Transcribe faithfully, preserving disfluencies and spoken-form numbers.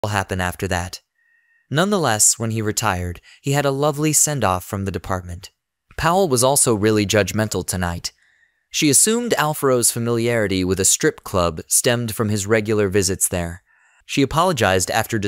happen after that. Nonetheless, when he retired, he had a lovely send-off from the department. Powell was also really judgmental tonight. She assumed Alfaro's familiarity with a strip club stemmed from his regular visits there. She apologized after